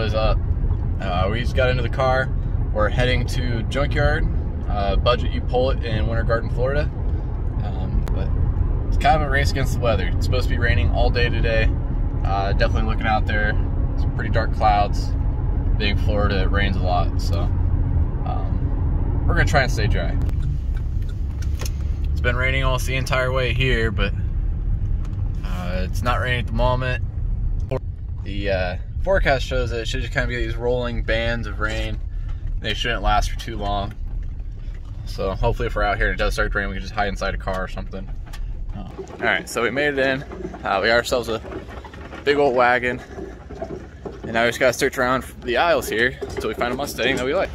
is up. We just got into the car. We're heading to Junkyard, budget you pull it in Winter Garden, Florida. But it's kind of a race against the weather. It's supposed to be raining all day today. Definitely looking out there, some pretty dark clouds. Being Florida, it rains a lot, so we're gonna try and stay dry. It's been raining almost the entire way here, but it's not raining at the moment. The forecast shows that it should just kind of be these rolling bands of rain. They shouldn't last for too long. So hopefully if we're out here and it does start to rain, we can just hide inside a car or something. Alright, so we made it in. We got ourselves a big old wagon. And now we just gotta search around the aisles here until we find a Mustang that we like.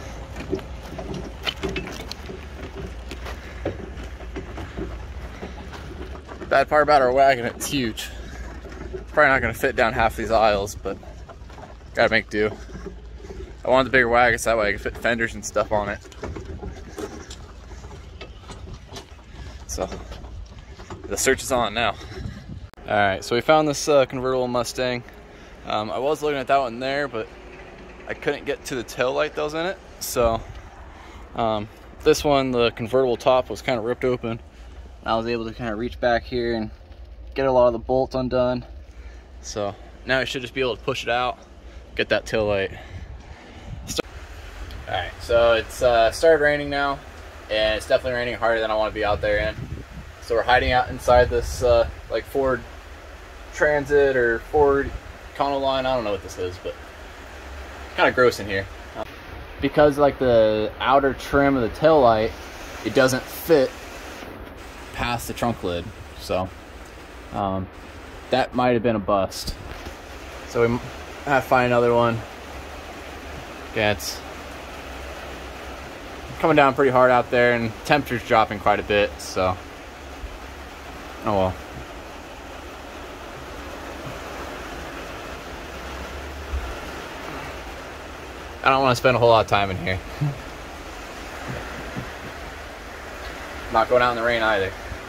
The bad part about our wagon, it's huge. It's probably not gonna fit down half these aisles, but gotta make do. I wanted the bigger wagon so that way I could fit fenders and stuff on it. So, the search is on now. Alright, so we found this convertible Mustang. I was looking at that one there, but I couldn't get to the tail light that was in it. So, this one, the convertible top was kind of ripped open. I was able to kind of reach back here and get a lot of the bolts undone. So, now I should just be able to push it out, get that tail light. Alright, so it's started raining now, and it's definitely raining harder than I want to be out there in. So we're hiding out inside this like Ford Transit or Ford Econoline, I don't know what this is, but kind of gross in here. Because like the outer trim of the tail light, it doesn't fit past the trunk lid, so that might have been a bust. So we have to find another one. Yeah, it's coming down pretty hard out there, and temperature's dropping quite a bit, so oh well. I don't want to spend a whole lot of time in here. Not going out in the rain either.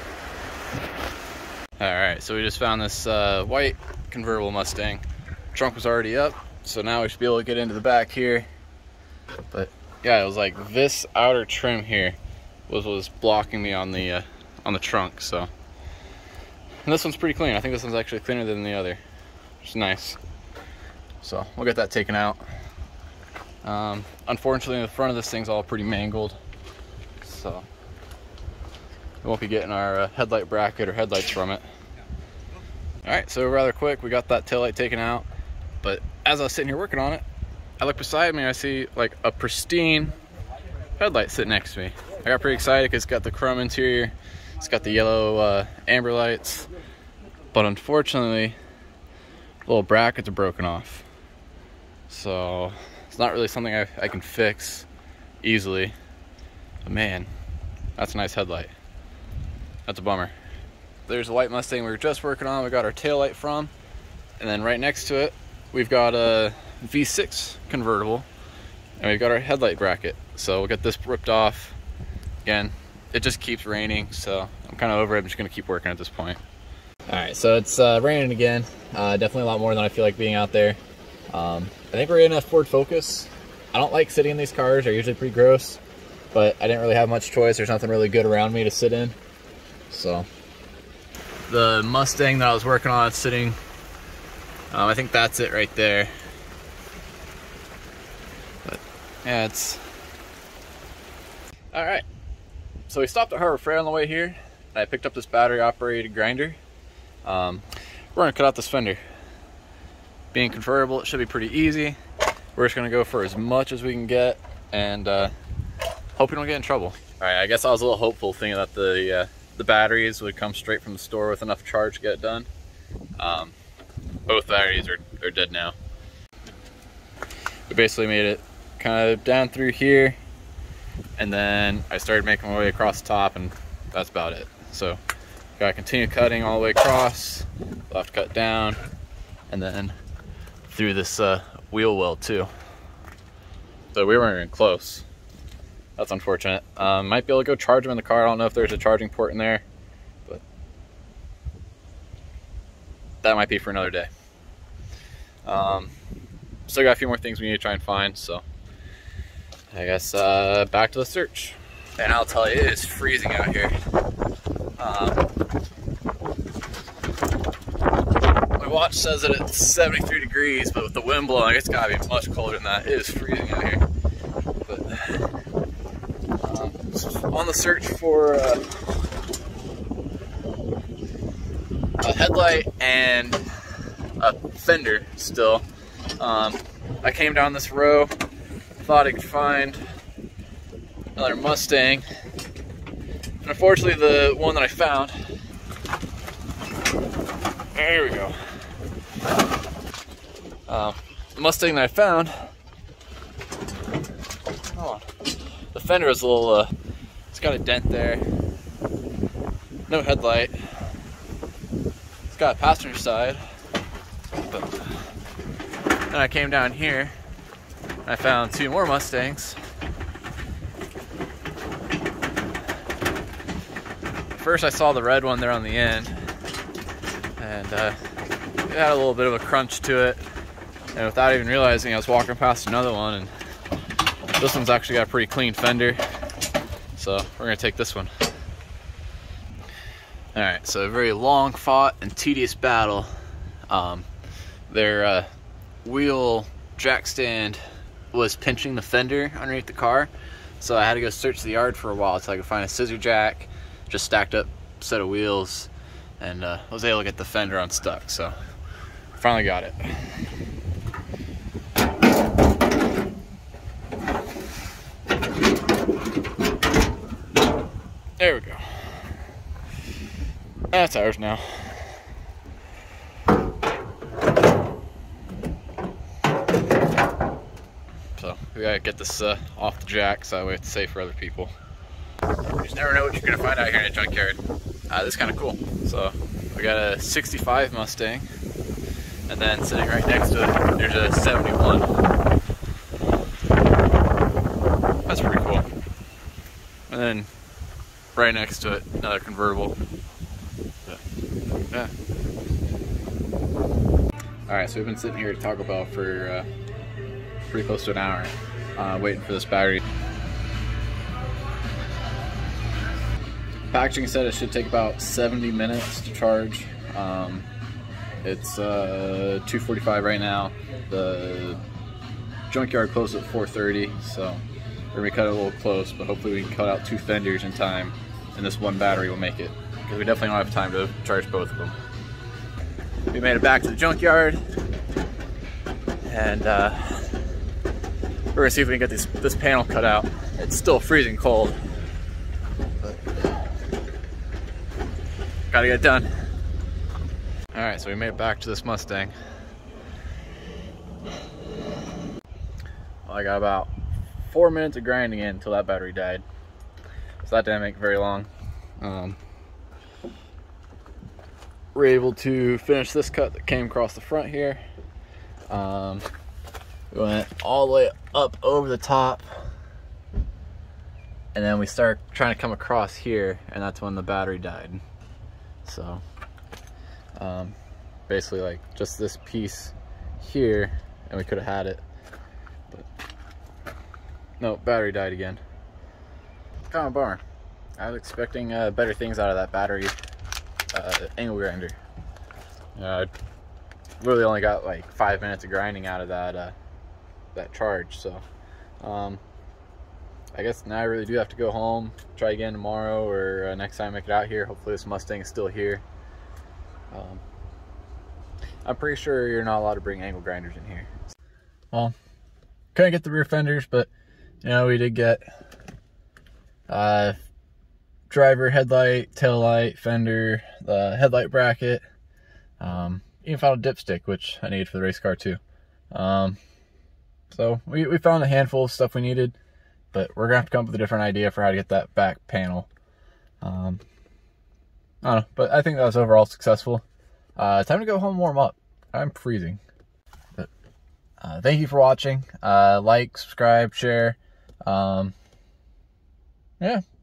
Alright, so we just found this white convertible Mustang. Trunk was already up, so now we should be able to get into the back here. But yeah, it was like this outer trim here was blocking me on the trunk, so. And this one's pretty clean. I think this one's actually cleaner than the other, which is nice. So we'll get that taken out. Unfortunately, the front of this thing's all pretty mangled, so we won't be getting our headlight bracket or headlights from it. Alright, so rather quick, we got that taillight taken out, but as I was sitting here working on it, I look beside me and I see like a pristine headlight sitting next to me. I got pretty excited because it's got the chrome interior, it's got the yellow amber lights, but unfortunately, the little brackets are broken off. So it's not really something I can fix easily, but man, that's a nice headlight. That's a bummer. There's a white Mustang we were just working on, we got our tail light from, and then right next to it, we've got a V6 convertible, and we've got our headlight bracket. So we'll get this ripped off. Again, it just keeps raining, so I'm kind of over it. I'm just gonna keep working at this point. Alright, so it's raining again. Definitely a lot more than I feel like being out there. I think we're in a Ford Focus. I don't like sitting in these cars, they're usually pretty gross, but I didn't really have much choice. There's nothing really good around me to sit in. So the Mustang that I was working on is sitting, I think that's it right there. But yeah, it's all right. So we stopped at Harbor Freight on the way here, and I picked up this battery operated grinder. We're gonna cut out this fender. Being convertible, it should be pretty easy. We're just gonna go for as much as we can get, and hope we don't get in trouble. All right, I guess I was a little hopeful thinking that the batteries would come straight from the store with enough charge to get it done. Both batteries are dead now. We basically made it kind of down through here, and then I started making my way across the top, and that's about it. So gotta continue cutting all the way across. We'll have to cut down, and then through this wheel well too. So we weren't even close. That's unfortunate. Might be able to go charge them in the car. I don't know if there's a charging port in there, but that might be for another day. still got a few more things we need to try and find, so I guess back to the search. And I'll tell you, it is freezing out here. My watch says that it's 73 degrees, but with the wind blowing, it's gotta be much colder than that. It is freezing out here. But on the search for a headlight and a fender still. I came down this row, thought I could find another Mustang, and unfortunately the one that I found, there we go, the Mustang that I found, hold on, the fender is a little, it's got a dent there, no headlight, it's got a passenger side, but then I came down here and I found two more Mustangs. First I saw the red one there on the end, and it had a little bit of a crunch to it, and without even realizing I was walking past another one, and this one's actually got a pretty clean fender, so we're gonna take this one. Alright, so a very long fought and tedious battle. Their wheel jack stand was pinching the fender underneath the car, so I had to go search the yard for a while until I could find a scissor jack, just stacked up set of wheels, and was able to get the fender unstuck, so finally got it. There we go. That's ours now. So we gotta get this off the jack so that way it's safe for other people. You just never know what you're gonna find out here in a junkyard. This is kind of cool. So we got a 65 Mustang, and then sitting right next to it, there's a 71. That's pretty cool. And then right next to it, another convertible. But, yeah. All right, so we've been sitting here at Taco Bell for pretty close to an hour, waiting for this battery. Packaging said it should take about 70 minutes to charge. It's 2:45 right now. The junkyard closed at 4:30, so we're gonna cut it a little close, but hopefully we can cut out two fenders in time, and this one battery will make it, because we definitely don't have time to charge both of them. We made it back to the junkyard, and we're gonna see if we can get this panel cut out. It's still freezing cold, but gotta get it done. All right, so we made it back to this Mustang. Well, I got about 4 minutes of grinding in until that battery died, so that didn't make very long. We're able to finish this cut that came across the front here. We went all the way up over the top, and then we started trying to come across here, and that's when the battery died. So basically like just this piece here, and we could have had it, but no, battery died again. Kind of a bummer. I was expecting better things out of that battery angle grinder. I really only got like 5 minutes of grinding out of that charge, so I guess now I really do have to go home, try again tomorrow, or next time I make it out here. Hopefully this Mustang is still here. I'm pretty sure you're not allowed to bring angle grinders in here. Well, couldn't get the rear fenders, but you know, we did get driver headlight, tail light, fender, the headlight bracket, even found a dipstick, which I needed for the race car too. So we found a handful of stuff we needed, but we're gonna have to come up with a different idea for how to get that back panel. I don't know, but I think that was overall successful. Time to go home and warm up. I'm freezing. But thank you for watching. Like, subscribe, share. Yeah.